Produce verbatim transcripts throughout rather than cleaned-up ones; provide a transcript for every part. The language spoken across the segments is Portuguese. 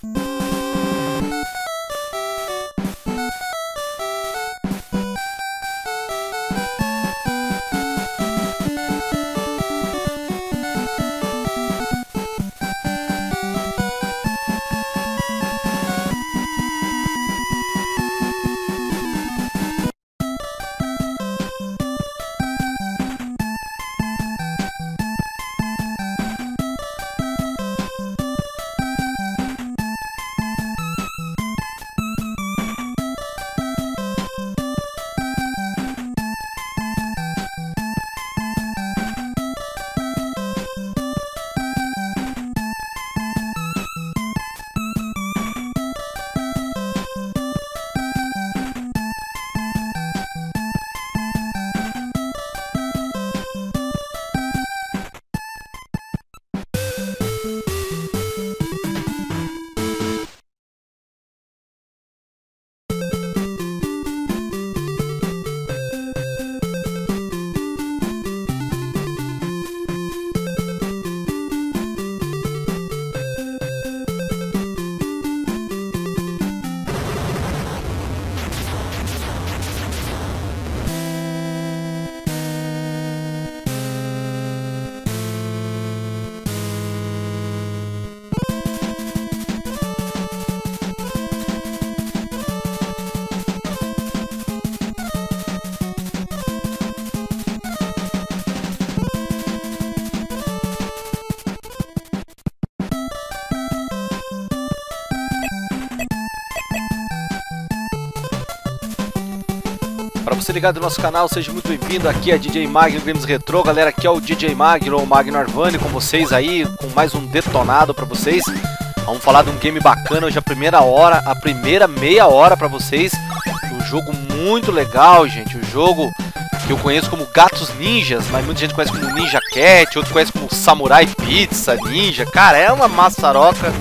Para você ligado no nosso canal, seja muito bem-vindo. Aqui é D J Magno Games Retro, galera. Aqui é o D J Magno, ou Magno Arvani, com vocês aí, com mais um detonado para vocês. Vamos falar de um game bacana hoje, a primeira hora, a primeira meia hora para vocês. Um jogo muito legal, gente. Um jogo que eu conheço como Gatos Ninjas, mas muita gente conhece como Ninja Cat, outros conhecem como Samurai Pizza Ninja. Cara, é uma maçaroca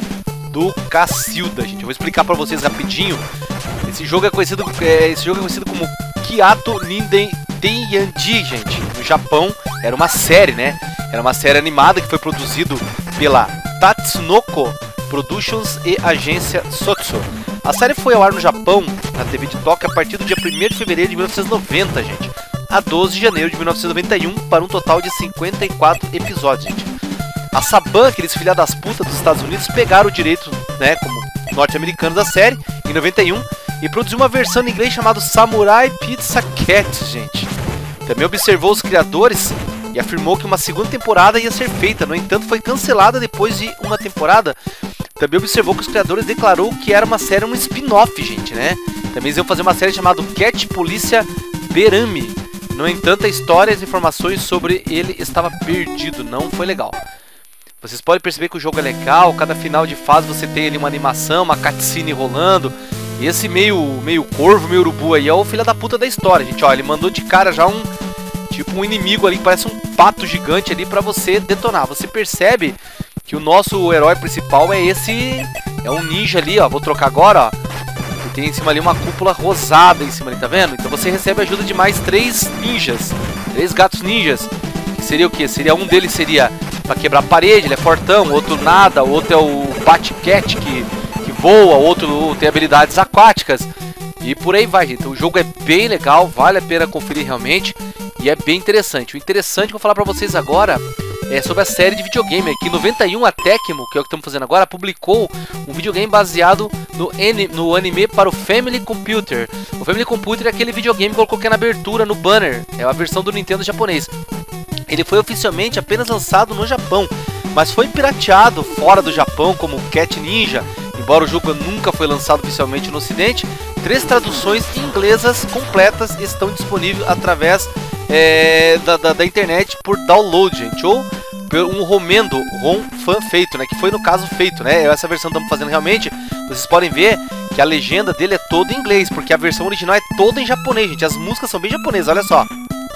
do Cacilda, gente. Eu vou explicar para vocês rapidinho. Esse jogo é conhecido, é, esse jogo é conhecido como Kyato Ninden Tenyanji, gente. No Japão era uma série, né? Era uma série animada que foi produzido pela Tatsunoko Productions e agência Sotsu. A série foi ao ar no Japão, na T V de Tóquio, a partir do dia primeiro de fevereiro de mil novecentos e noventa, gente, a doze de janeiro de mil novecentos e noventa e um, para um total de cinquenta e quatro episódios, gente. A Saban, aqueles filha das putas dos Estados Unidos, pegaram o direito, né, como norte-americanos da série, em noventa e um, e produziu uma versão em inglês chamada Samurai Pizza Cat, gente. Também observou os criadores e afirmou que uma segunda temporada ia ser feita, no entanto foi cancelada depois de uma temporada. Também observou que os criadores declarou que era uma série, um spin-off, gente, né? Também eles iam fazer uma série chamada Cat Polícia Berami. No entanto, a história e as informações sobre ele estava perdido, não foi legal. Vocês podem perceber que o jogo é legal, cada final de fase você tem ali uma animação, uma cutscene rolando. E esse meio, meio corvo, meio urubu aí é o filho da puta da história, gente. Ó, ele mandou de cara já um, tipo um inimigo ali, que parece um pato gigante ali pra você detonar. Você percebe que o nosso herói principal é esse, é um ninja ali, ó. Vou trocar agora, ó. Que tem em cima ali uma cúpula rosada em cima ali, tá vendo? Então você recebe a ajuda de mais três ninjas, três gatos ninjas. Que seria o que? Seria um deles seria pra quebrar a parede, ele é fortão. Outro nada, o outro é o Bat-Cat que voa, outro tem habilidades aquáticas e por aí vai, gente. Então, o jogo é bem legal, vale a pena conferir realmente e é bem interessante. O interessante que eu vou falar pra vocês agora é sobre a série de videogame. Aqui em noventa e um a Tecmo, que é o que estamos fazendo agora, publicou um videogame baseado no, no anime para o Family Computer. O Family Computer é aquele videogame que eu coloquei na abertura, no banner, é a versão do Nintendo japonês. Ele foi oficialmente apenas lançado no Japão, mas foi pirateado fora do Japão como Cat Ninja. Embora o jogo nunca foi lançado oficialmente no ocidente, três traduções inglesas completas estão disponíveis através é, da, da, da internet por download, gente, ou por um romendo, rom fan feito, né, que foi no caso feito, né, essa versão que estamos fazendo realmente, vocês podem ver que a legenda dele é toda em inglês, porque a versão original é toda em japonês, gente, as músicas são bem japonesas, olha só.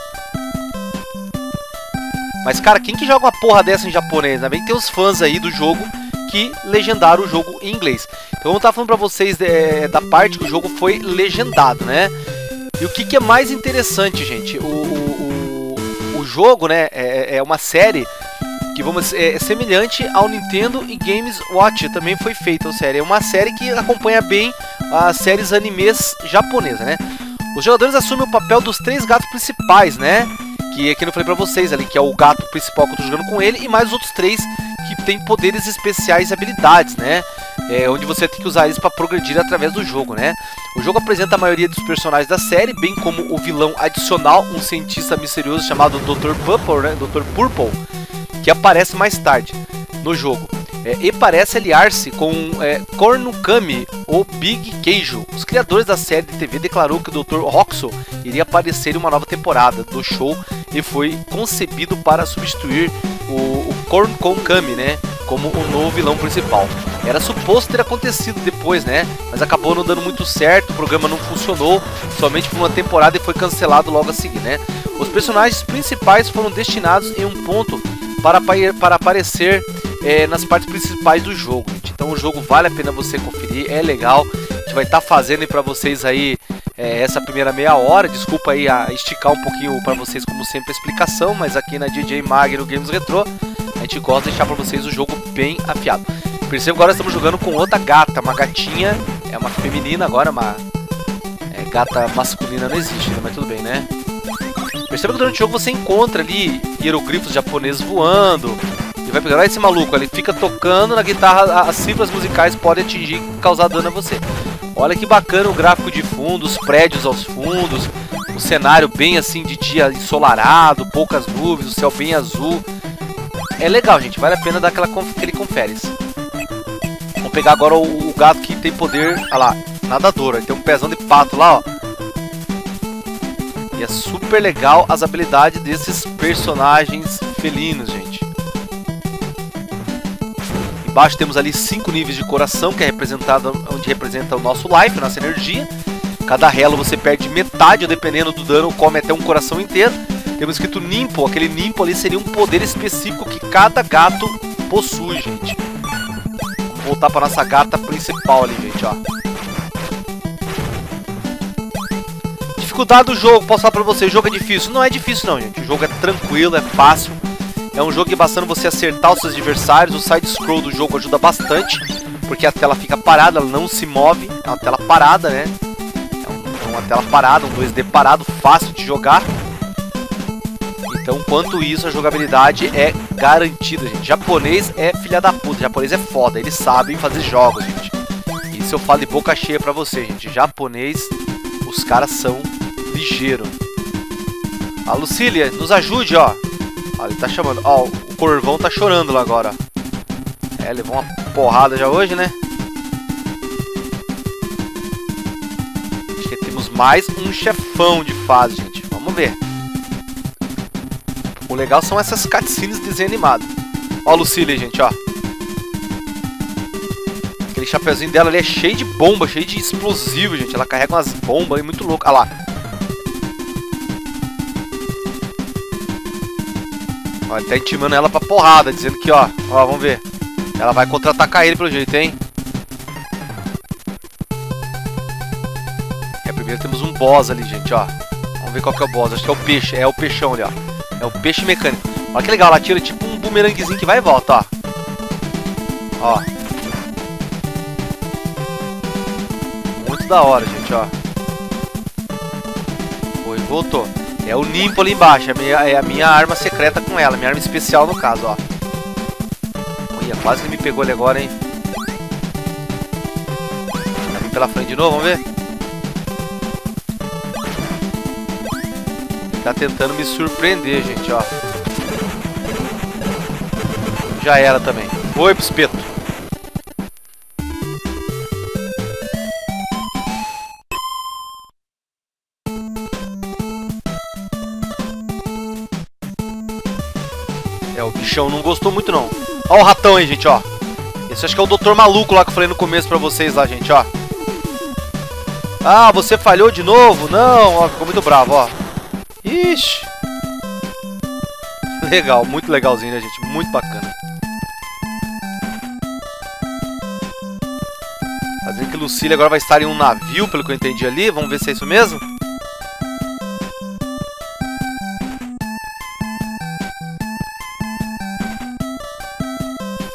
Mas, cara, quem que joga uma porra dessa em japonês, né? Bem que tem os fãs aí do jogo que legendaram o jogo em inglês. Então eu tava falando pra vocês é, da parte que o jogo foi legendado, né? E o que, que é mais interessante, gente? O, o, o, o jogo, né, é, é uma série que que vamos é, é semelhante ao Nintendo e Games Watch, também foi feita a série. É uma série que acompanha bem as séries animes japonesas, né? Os jogadores assumem o papel dos três gatos principais, né? Que é que eu falei pra vocês ali, que é o gato principal que eu tô jogando com ele, e mais os outros três que tem poderes especiais e habilidades, né? É, onde você tem que usar eles para progredir através do jogo, né? O jogo apresenta a maioria dos personagens da série, bem como o vilão adicional, um cientista misterioso chamado doutor Purple, né? doutor Purple, que aparece mais tarde no jogo. É, e parece aliar-se com é, Kornukami, ou Big Keijo. Os criadores da série de T V declarou que o doutor Roxo iria aparecer em uma nova temporada do show e foi concebido para substituir o, o Kornukami, né, como o novo vilão principal. Era suposto ter acontecido depois, né, mas acabou não dando muito certo, o programa não funcionou, somente por uma temporada e foi cancelado logo a seguir, né. Os personagens principais foram destinados em um ponto para, para aparecer É, nas partes principais do jogo, gente. Então o jogo vale a pena você conferir, é legal. A gente vai estar tá fazendo para vocês aí é, essa primeira meia hora. Desculpa aí a esticar um pouquinho para vocês, como sempre, a explicação, mas aqui na D J Magno Games Retro a gente gosta de deixar para vocês o jogo bem afiado. Perceba que agora estamos jogando com outra gata, uma gatinha, é uma feminina agora, uma é, gata masculina não existe, né? Mas tudo bem, né? Perceba que durante o jogo você encontra ali hieroglifos japoneses voando. Vai pegar, olha esse maluco, ele fica tocando na guitarra, as cifras musicais podem atingir e causar dano a você. Olha que bacana o gráfico de fundo, os prédios aos fundos, o cenário bem assim de dia ensolarado, poucas nuvens, o céu bem azul. É legal, gente, vale a pena dar aquela aquele conferes. Vamos pegar agora o, o gato que tem poder, olha lá, nadador, ele tem um pezão de pato lá, ó. E é super legal as habilidades desses personagens felinos, gente. Embaixo temos ali cinco níveis de coração, que é representado onde representa o nosso life, nossa energia. Cada relo você perde metade, dependendo do dano, come até um coração inteiro. Temos escrito Nimpo, aquele Nimpo ali seria um poder específico que cada gato possui, gente. Vamos voltar para nossa gata principal ali, gente, ó. Dificuldade do jogo, posso falar pra você, o jogo é difícil? Não é difícil não, gente, o jogo é tranquilo, é fácil. É um jogo que bastando você acertar os seus adversários, o side-scroll do jogo ajuda bastante, porque a tela fica parada, ela não se move, é uma tela parada, né? É, um, é uma tela parada, um dois D parado, fácil de jogar. Então, quanto isso, a jogabilidade é garantida, gente. Japonês é filha da puta, japonês é foda, eles sabem fazer jogos, gente. Isso eu falo de boca cheia pra você, gente. Japonês, os caras são ligeiros. A Lucília, nos ajude, ó. Ó, ele tá chamando. Ó, o Corvão tá chorando lá agora. É, levou uma porrada já hoje, né? Acho que temos mais um chefão de fase, gente. Vamos ver. O legal são essas cutscenes de desenho animado. Ó a Lucília, gente, ó. Aquele chapeuzinho dela ali é cheio de bomba, cheio de explosivo, gente. Ela carrega umas bombas aí muito loucas. Olha lá. Ó, ele tá intimando ela pra porrada, dizendo que, ó, ó, vamos ver. Ela vai contra-atacar ele pelo jeito, hein? É, primeiro temos um boss ali, gente, ó. Vamos ver qual que é o boss. Acho que é o peixe, é o peixão ali, ó. É o peixe mecânico. Olha que legal, ela tira tipo um bumeranguezinho que vai e volta, ó. Ó. Muito da hora, gente, ó. Foi, voltou. É o Nimpo ali embaixo, é a, minha, é a minha arma secreta com ela, minha arma especial no caso, ó. Olha, quase que me pegou ali agora, hein. Vai vir pela frente de novo, vamos ver. Tá tentando me surpreender, gente, ó. Já era também. Oi, espeto. É, o bichão não gostou muito, não. Ó o ratão aí, gente, ó. Esse acho que é o doutor maluco lá que eu falei no começo pra vocês lá, gente, ó. Ah, você falhou de novo? Não, ó, ficou muito bravo, ó. Ixi. Legal, muito legalzinho, né, gente? Muito bacana. Fazendo que Lucília agora vai estar em um navio, pelo que eu entendi ali. Vamos ver se é isso mesmo.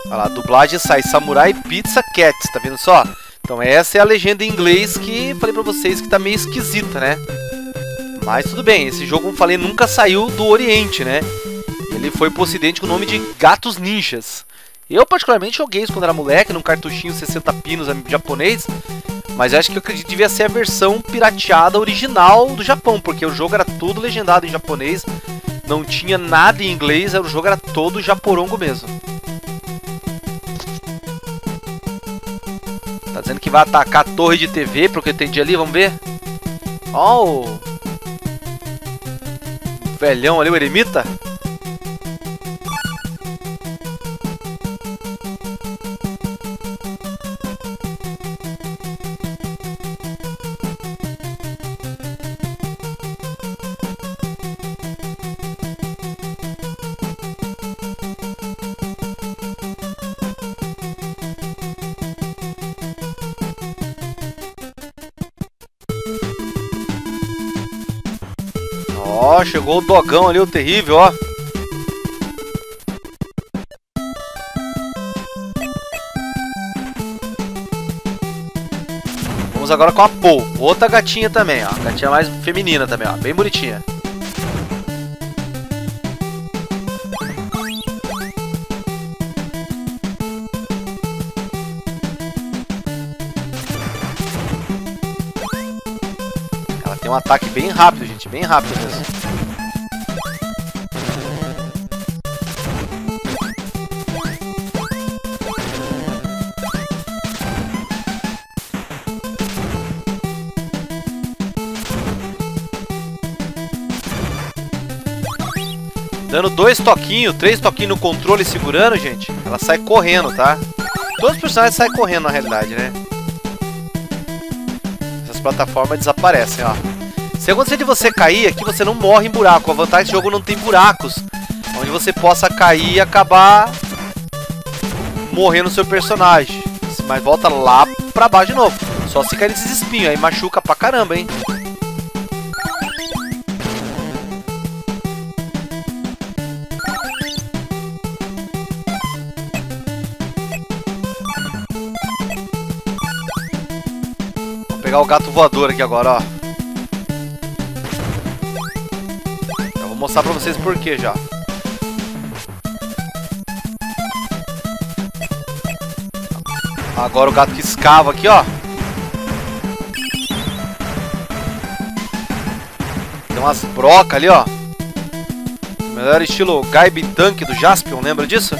Olha lá, a dublagem sai Samurai Pizza Cats, tá vendo só? Então essa é a legenda em inglês que falei pra vocês que tá meio esquisita, né? Mas tudo bem, esse jogo, como falei, nunca saiu do Oriente, né? Ele foi pro Ocidente com o nome de Gatos Ninjas. Eu particularmente joguei isso quando era moleque, num cartuchinho sessenta pinos japonês. Mas eu acho que eu acredito que devia ser a versão pirateada original do Japão, porque o jogo era tudo legendado em japonês. Não tinha nada em inglês, o jogo era todo japorongo mesmo. Tá dizendo que vai atacar a torre de T V, pelo que eu entendi ali, vamos ver? Ó, o velhão ali, o eremita. Ó, chegou o dogão ali, o terrível, ó. Vamos agora com a Po, outra gatinha também, ó. Gatinha mais feminina também, ó. Bem bonitinha. Ela tem um ataque bem rápido, gente. Bem rápido mesmo. Dando dois toquinhos, três toquinhos no controle segurando, gente, ela sai correndo, tá? Todos os personagens saem correndo na realidade, né? Essas plataformas desaparecem, ó. Se acontecer de você cair, aqui você não morre em buraco. A vantagem desse jogo não tem buracos onde você possa cair e acabar morrendo o seu personagem. Mas volta lá pra baixo de novo. Só se cair nesses espinhos, aí machuca pra caramba, hein? Vou pegar o gato voador aqui agora, ó. Eu vou mostrar pra vocês por quê já. Agora o gato que escava aqui, ó. Tem umas brocas ali, ó. Melhor estilo Gaibe Tank do Jaspion, lembra disso?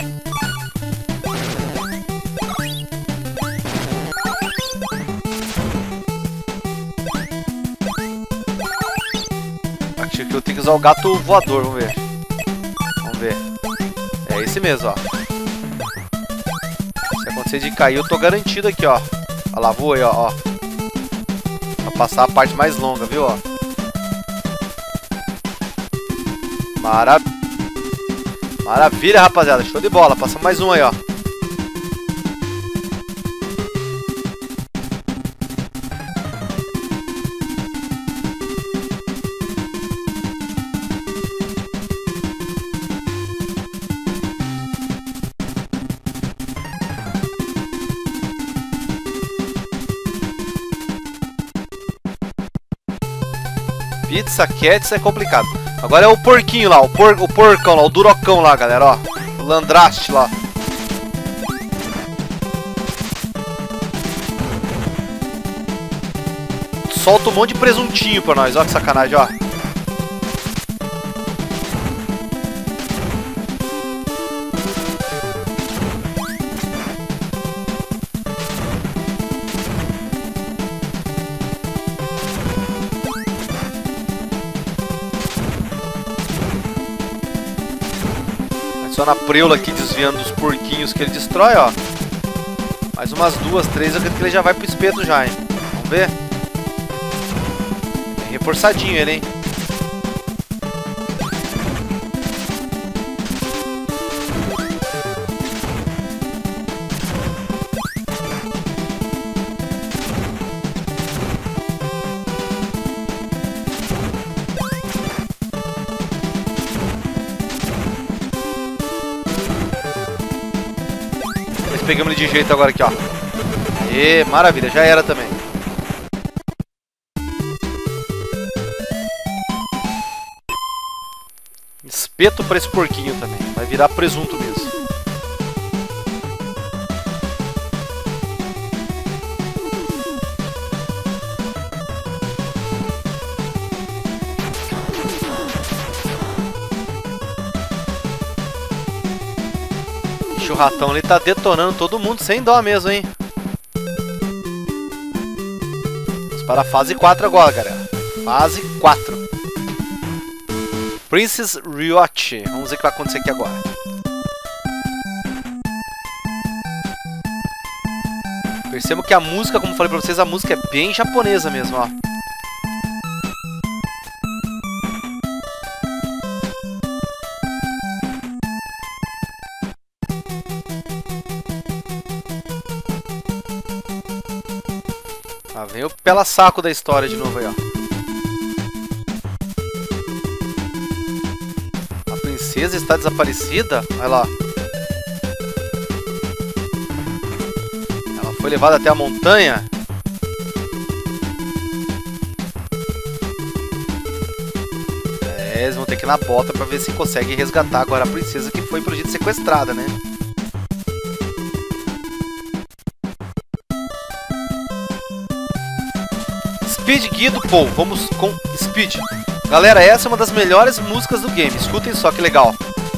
Acho que eu tenho que usar o gato voador, vamos ver. Vamos ver. É esse mesmo, ó. Se acontecer de cair, eu tô garantido aqui, ó. Olha lá, voei, ó, ó. Pra passar a parte mais longa, viu, ó. Marav... Maravilha, rapaziada. Show de bola. Passamos mais um aí, ó. Pizza Cats é complicado. Agora é o porquinho lá, o, por, o porcão lá, o durocão lá, galera, ó. O Landraste lá. Solta um monte de presuntinho pra nós, ó, que sacanagem, ó. Só na preula aqui, desviando dos porquinhos que ele destrói, ó. Mais umas duas, três, eu acredito que ele já vai pro espeto já, hein. Vamos ver. Bem reforçadinho ele, hein. pegamos ele de jeito agora aqui, ó. E maravilha, já era também. Espeto pra esse porquinho também. Vai virar presunto mesmo. O ratão ali tá detonando todo mundo sem dó mesmo, hein? Vamos para a fase quatro agora, galera. Fase quatro. Princess Ryuchi. Vamos ver o que vai acontecer aqui agora. Percebo que a música, como falei pra vocês, a música é bem japonesa mesmo, ó. Ah, vem o pela-saco da história de novo aí, ó. A princesa está desaparecida? Olha lá. Ela foi levada até a montanha? É, eles vão ter que ir na bota pra ver se consegue resgatar agora a princesa que foi pro jeito sequestrada, né? Speed Guido Paul, vamos com Speed. Galera, essa é uma das melhores músicas do game. Escutem só que legal.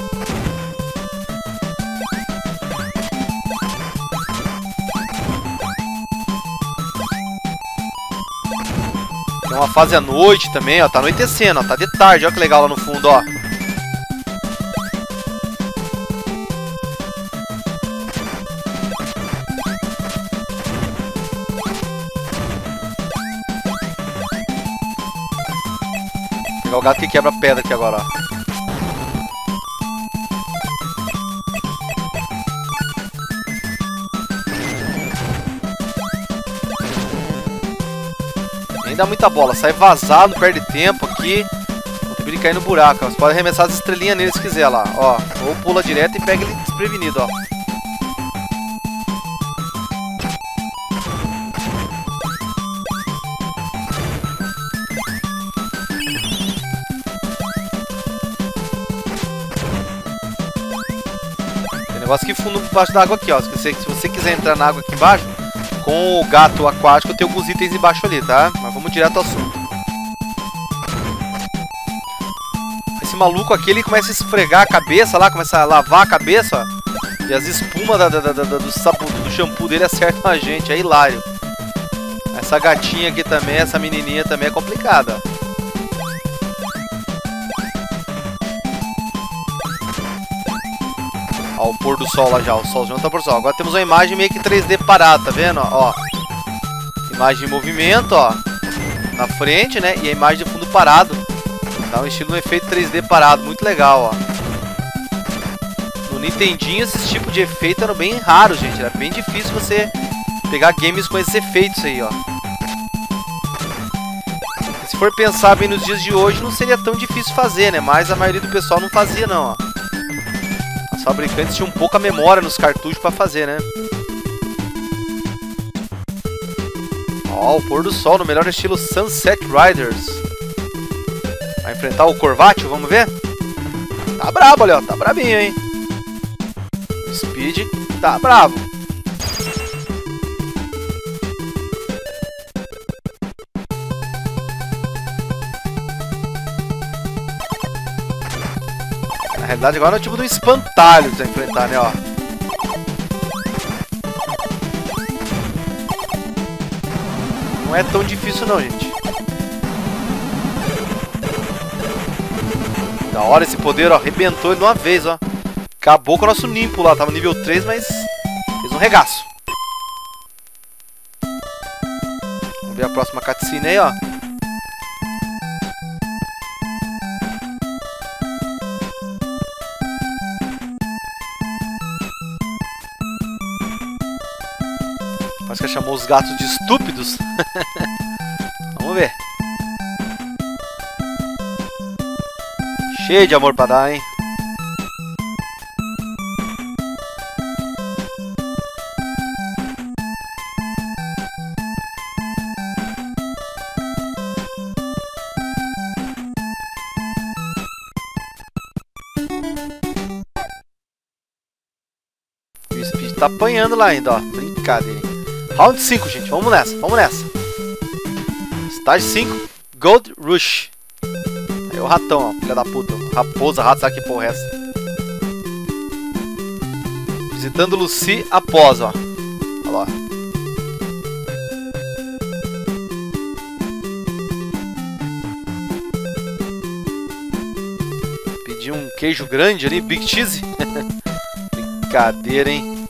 Tem uma fase à noite também, ó. Tá anoitecendo, ó. Tá de tarde, ó que legal lá no fundo, ó. Pegar o gato que quebra a pedra aqui agora, ó. Nem dá muita bola, sai vazado, perde tempo aqui. Não tem perigo de cair no buraco, ó. Você pode arremessar as estrelinhas nele se quiser lá, ó. Ou pula direto e pega ele desprevenido, ó. Negócio que fundo embaixo da água aqui, ó. Se você, se você quiser entrar na água aqui embaixo, com o gato aquático tem alguns itens embaixo ali, tá? Mas vamos direto ao assunto. Esse maluco aqui, ele começa a esfregar a cabeça lá, começa a lavar a cabeça, ó. E as espumas da, da, da, da, do, sapo, do shampoo dele acertam a gente, é hilário. Essa gatinha aqui também, essa menininha também é complicada, ó. Ó, o pôr do sol lá já, o sol já não tá por sol. Agora temos uma imagem meio que três D parada, tá vendo? Ó, imagem em movimento, ó, na frente, né? E a imagem de fundo parado. Dá um estilo, um efeito três D parado, muito legal, ó. No Nintendinho esses tipos de efeito eram bem raros, gente. Era bem difícil você pegar games com esses efeitos aí, ó. Se for pensar bem nos dias de hoje, não seria tão difícil fazer, né? Mas a maioria do pessoal não fazia, não, ó. Os fabricantes tinham pouca memória nos cartuchos pra fazer, né? Ó, o pôr do sol no melhor estilo Sunset Riders. Vai enfrentar o Corvatio, vamos ver? Tá brabo, olha, ó, tá brabinho, hein? O Speed tá bravo. Na realidade agora é o tipo do espantalho que você vai enfrentar, né, ó. Não é tão difícil não, gente. Da hora esse poder, ó, arrebentou ele de uma vez, ó. Acabou com o nosso Nimpo lá, tava nível três, mas fez um regaço. Vamos ver a próxima cutscene aí, ó. Parece que chamou os gatos de estúpidos. Vamos ver. Cheio de amor pra dar, hein? tá apanhando lá ainda, ó. Brincadeira. Round cinco, gente. Vamos nessa, vamos nessa. Estágio cinco, Gold Rush. Aí o ratão, ó. Filha da puta. Raposa, rato, sabe que porra é essa? Visitando Lucy após, ó. Olha lá. Pedi um queijo grande ali, Big Cheese. Brincadeira, hein?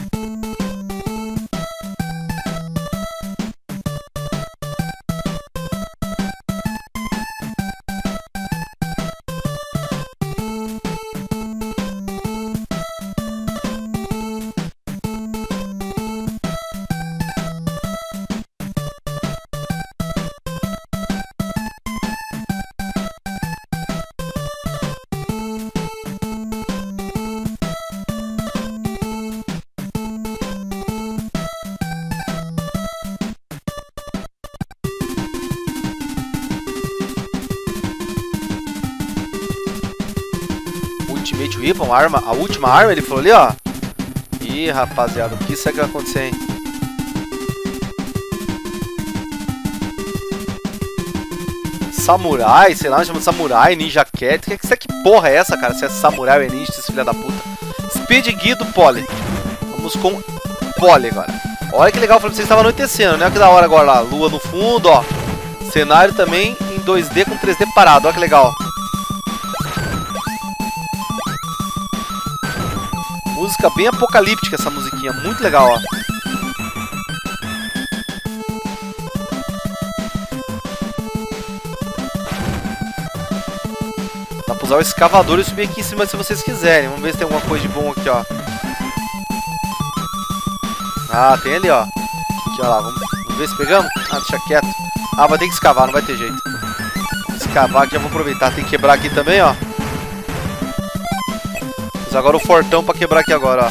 Ultimate Weapon, arma, a última arma, ele falou ali, ó. Ih, rapaziada, o que será que vai acontecer, hein? Samurai, sei lá, chama de Samurai, Ninja Cat. Que, que, que porra é essa, cara? Se é Samurai ou é Ninja, esse filho da puta. Speed Guido Poly. Vamos com Poly agora. Olha que legal, falei pra vocês, estava anoitecendo, né? Que da hora agora lá. Lua no fundo, ó. Cenário também em dois D com três D parado, olha que legal. Música bem apocalíptica essa musiquinha, muito legal, ó. Dá pra usar o escavador e subir aqui em cima se vocês quiserem. Vamos ver se tem alguma coisa de bom aqui, ó. Ah, tem ali, ó. Aqui, ó lá, vamos, vamos ver se pegamos. Ah, deixa quieto. Ah, vai ter que escavar, não vai ter jeito. Escavar aqui, já vou aproveitar. Tem que quebrar aqui também, ó. Agora o fortão pra quebrar aqui agora, ó.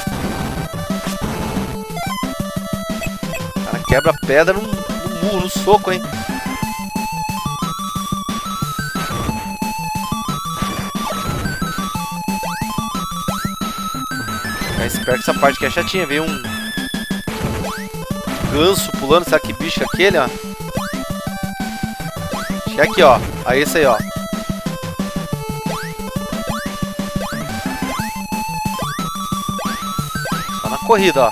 Cara, quebra pedra no, no murro, no soco, hein. Ficar esperto que essa parte aqui é chatinha. Veio um ganso pulando. Sabe que bicho é aquele, ó? Acho que é aqui, ó. Aí esse aí, ó. Corrida, ó.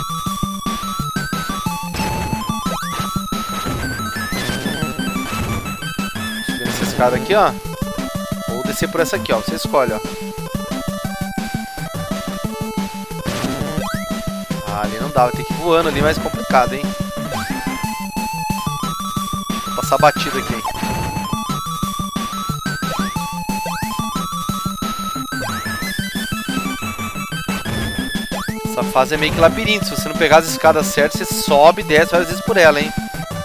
Subir nessa escada aqui, ó. Ou descer por essa aqui, ó. Você escolhe, ó. Ah, ali não dá. Vai ter que ir voando ali, mais complicado, hein. Vou passar batido aqui, hein. Essa fase é meio que labirinto. Se você não pegar as escadas certas, você sobe e desce várias vezes por ela, hein.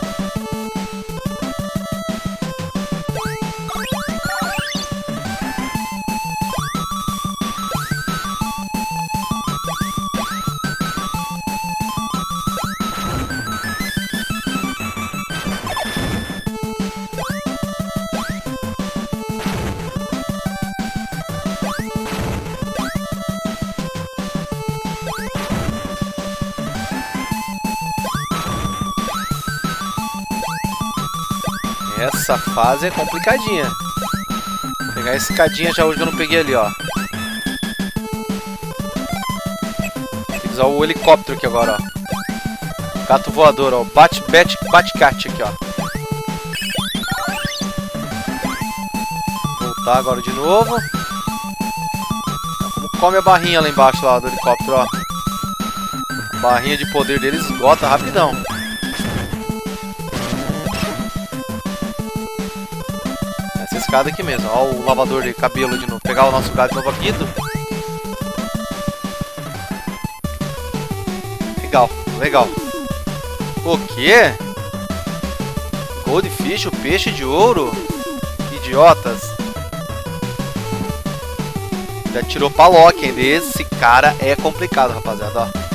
Essa fase é complicadinha. Vou pegar a escadinha já hoje que eu não peguei ali, ó. Tem que usar o helicóptero aqui agora, ó. Gato voador, ó. Bate, bate, bate, cat aqui, ó. Voltar agora de novo. Como come a barrinha lá embaixo lá do helicóptero, ó. A barrinha de poder dele esgota rapidão. Escada aqui mesmo, ó, o lavador de cabelo de novo. Pegar o nosso gato de novo aqui. Do... Legal, legal. O quê? Goldfish, o peixe de ouro? Idiotas. Já tirou Palock ainda. Esse cara é complicado, rapaziada, ó.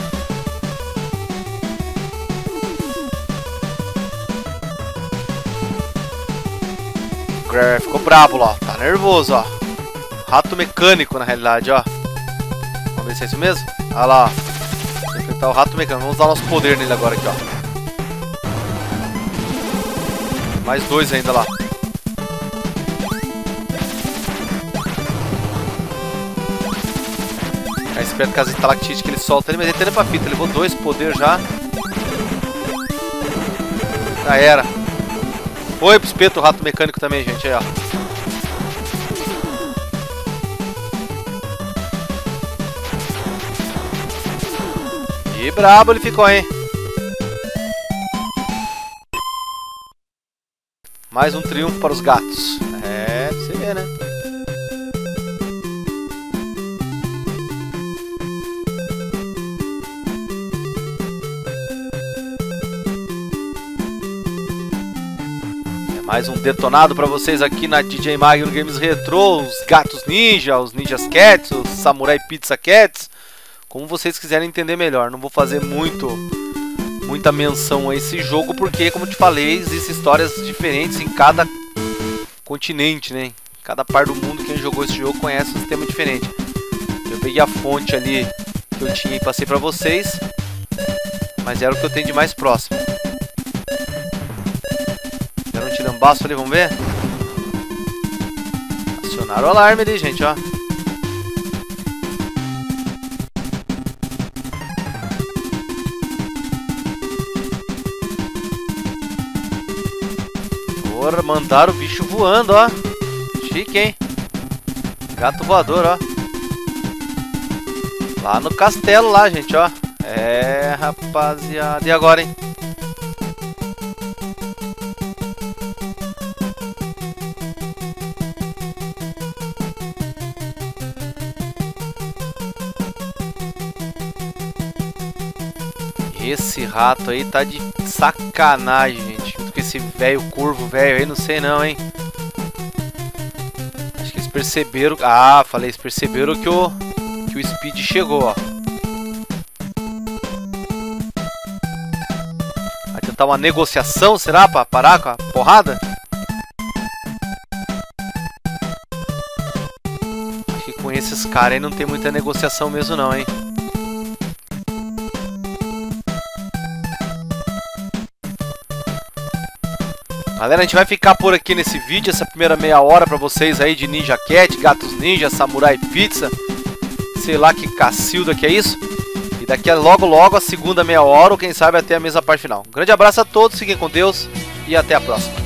Ficou brabo lá, tá nervoso, ó. Rato mecânico na realidade, ó. Vamos ver se é isso mesmo. Olha lá, ó. Enfrentar o rato mecânico. Vamos usar nosso poder nele agora aqui, ó. Mais dois ainda lá. Ficar esperto com as estalactites que ele solta ali, mas ele tem pra fita. Ele levou dois poder já. Já era. Foi pro espeto o rato mecânico também, gente. Aí, ó. E brabo ele ficou, hein? Mais um triunfo para os gatos. É, você vê, né? É mais um detonado para vocês aqui na D J Magno Games Retro. Os gatos ninja, os ninjas cats, os samurai pizza cats. Como vocês quiserem entender melhor. Não vou fazer muito, muita menção a esse jogo, porque, como eu te falei, existem histórias diferentes em cada continente, né? Em cada parte do mundo, quem jogou esse jogo conhece um sistema diferente. Eu peguei a fonte ali que eu tinha e passei pra vocês, mas era o que eu tenho de mais próximo. Deram um tirambaço ali, vamos ver? Acionaram o alarme ali, gente, ó. Mandaram o bicho voando, ó. Chique, hein? Gato voador, ó. Lá no castelo, lá, gente, ó. É, rapaziada. E agora, hein? Esse rato aí tá de sacanagem, gente. Junto com esse velho curvo velho aí, não sei não, hein. Acho que eles perceberam... Ah, falei, eles perceberam que o, que o Speed chegou, ó. Vai tentar uma negociação, será? Pra parar com a porrada? Acho que com esses caras aí não tem muita negociação mesmo não, hein. Galera, a gente vai ficar por aqui nesse vídeo, essa primeira meia hora pra vocês aí de Ninja Cat, Gatos Ninja, Samurai Pizza, sei lá que cacilda que é isso. E daqui a logo logo a segunda meia hora, ou quem sabe até a mesma parte final. Um grande abraço a todos, fiquem com Deus e até a próxima.